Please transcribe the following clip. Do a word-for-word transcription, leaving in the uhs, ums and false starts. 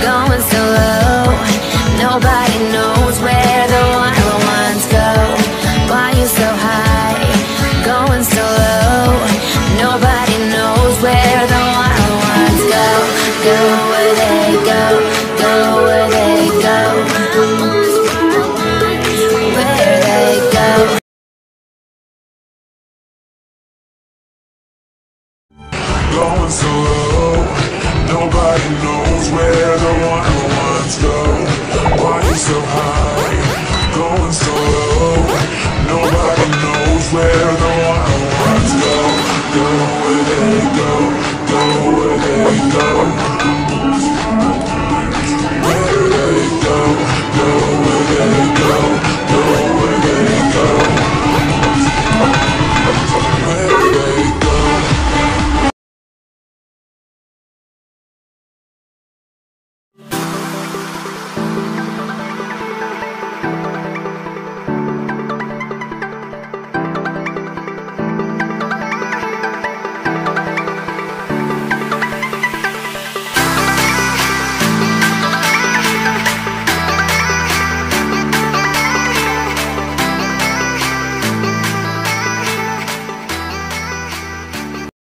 going so low. Nobody knows where the wild ones go. Why you so high, going so low? Nobody knows where the wild ones go. Go where they go, go where they go, where they go. Going so low, nobody knows where the wild ones go. Why you so high, going so low? Nobody knows where the wild ones go. Go where they go, go where they go.